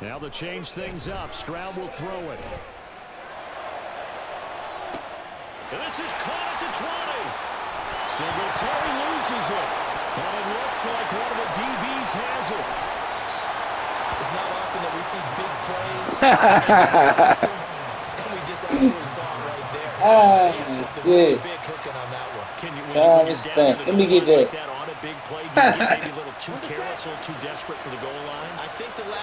Now to change things up, Stroud will throw it. This is caught at the 20. Singletary loses it. And it looks like one of the DBs has it. It's not often that we see big plays. And we just absolutely saw it right there. Good. Big cooking on that one. Can you, Let me get that. Like that on a big play, do you get maybe a little too careless, a little too desperate for the goal line? I think